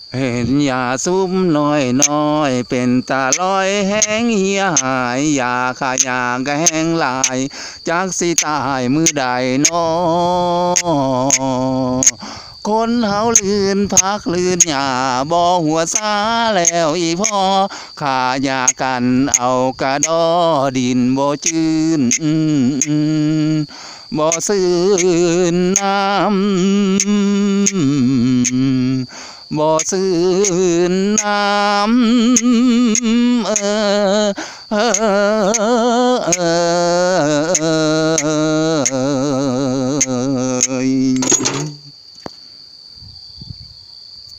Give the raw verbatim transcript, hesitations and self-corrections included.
เห็นยาซุ้มน้อยน้อยเป็นตาลอยแห้งเหียหายยาขายางก็แห้งลายจากสิตายมือใดน้อคนเฮาลื่นพักลื่นหญ้าบ่หัวซาแล้วอีพ่อขายากันเอากระดอดินบ่จืนบ่ซื่นน้ำบ่ซื่นน้ำเออเออ